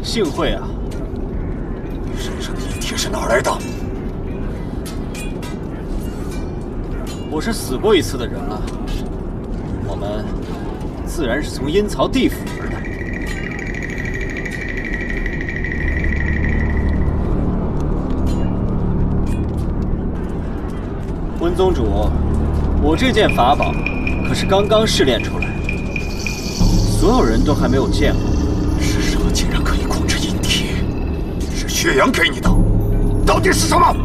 幸会啊！ 身上的阴铁是哪儿来的？ 我是死过一次的人了，我们自然是从阴曹地府而来。温宗主，我这件法宝可是刚刚试炼出来，所有人都还没有见过。 是什么竟然可以控制阴铁？是血阳给你的，到底是什么？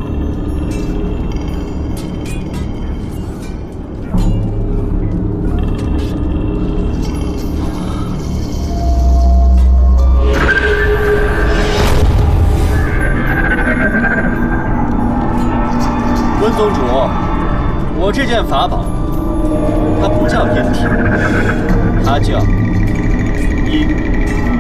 温宗主，我这件法宝，它不叫阴铁，它叫阴火。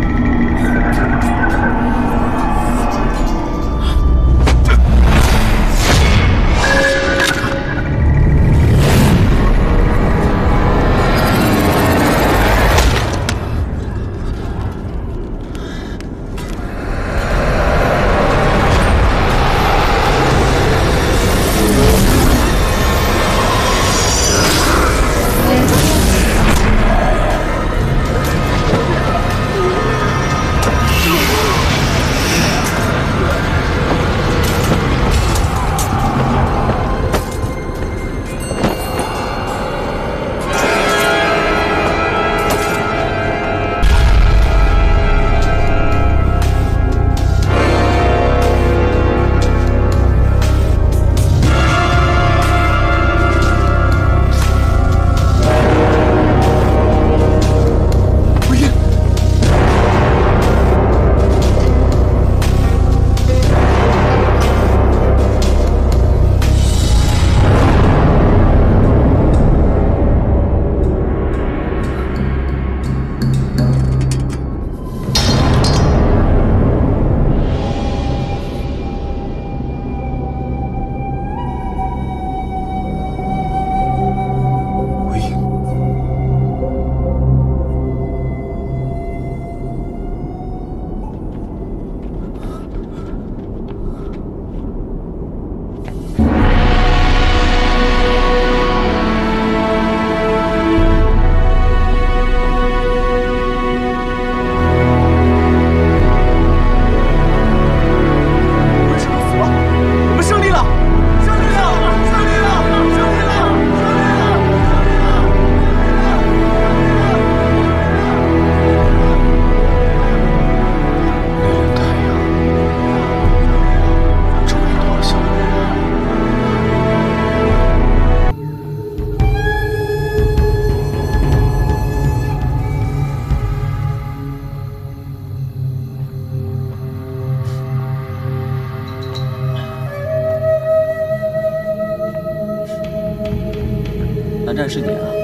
南战是你啊？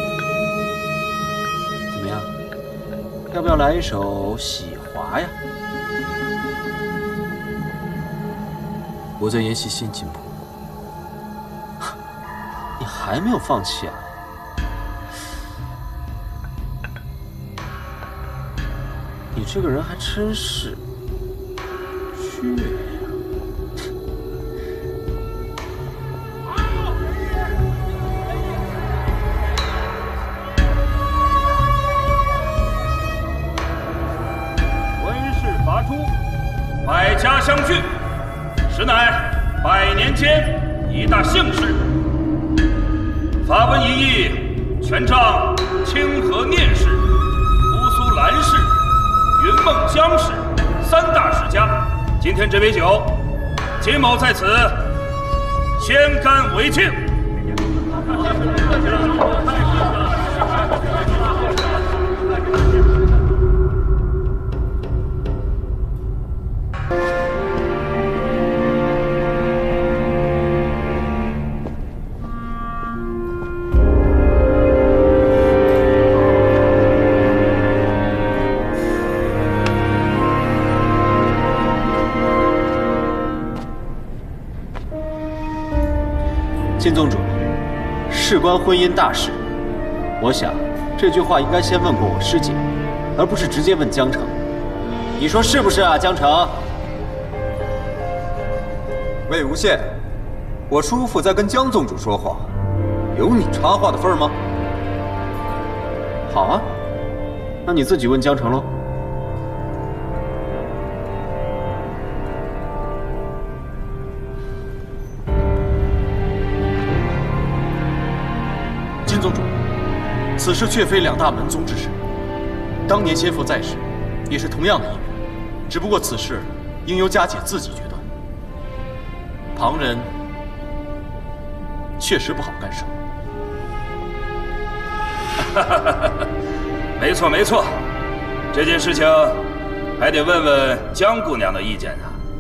怎么样？要不要来一首《喜华》呀？ 我在研习新进步。 你还没有放弃啊？你这个人还真是倔呀！ 百家相聚，实乃百年间一大幸事。法文一役，全仗清河聂氏、乌苏兰氏、云梦江氏三大世家。今天这杯酒，金某在此先干为敬。 金宗主，事关婚姻大事，我想这句话应该先问过我师姐，而不是直接问江城。 你说是不是啊，江城？ 魏无羡，我叔父在跟江宗主说话，有你插话的份儿吗？ 好啊，那你自己问江城喽。 金宗主，此事却非两大门宗之事。当年先父在时，也是同样的意愿，只不过此事应由家姐自己决断，旁人确实不好干涉。 没错没错，这件事情还得问问江姑娘的意见呢。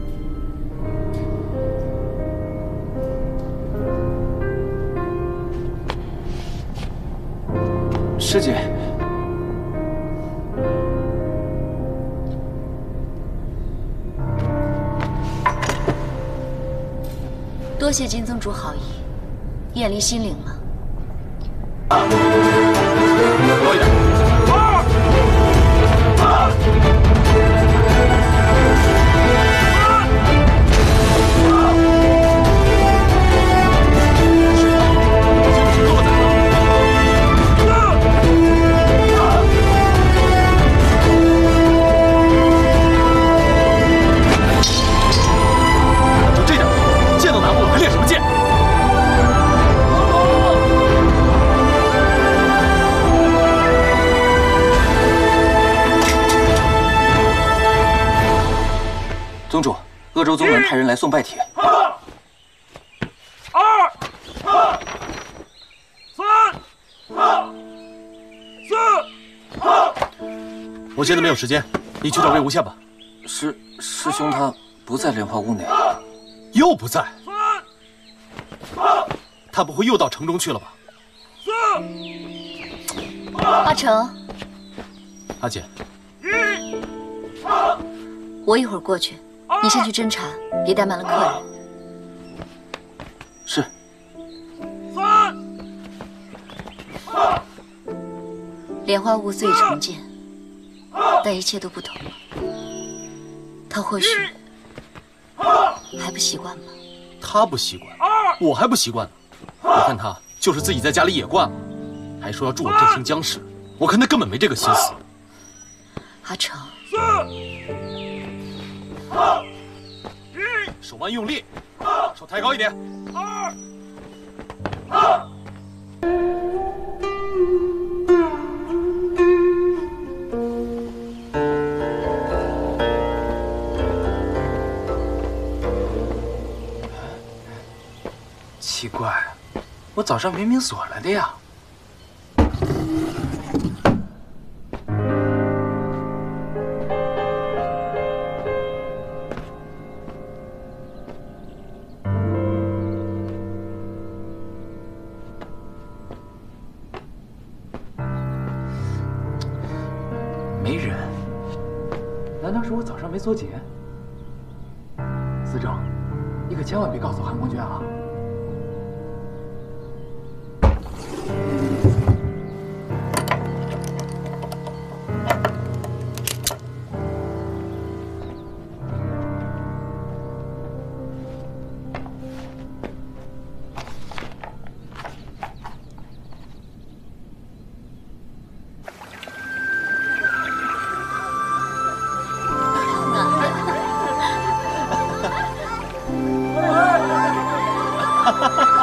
师姐， 多谢金宗主好意，眼离心领了。 多一点。 宗主，鄂州宗门派人来送拜帖。 我现在没有时间，你去找魏无羡吧。 师兄他不在莲花屋内， 又不在？他不会又到城中去了吧？ 阿成， 阿姐， 我一会儿过去，你先去侦查，别怠慢了客人。 是。 莲花坞虽已重建，但一切都不同了。他或许还不习惯吧。 他不习惯，我还不习惯呢。我看他就是自己在家里也惯了，还说要助我振兴江氏，我看他根本没这个心思。 阿成， 手腕用力，手抬高一点。 奇怪，我早上明明锁了的呀。没人，难道是我早上没锁紧？司正，你可千万别告诉韩国君啊！ 哈哈。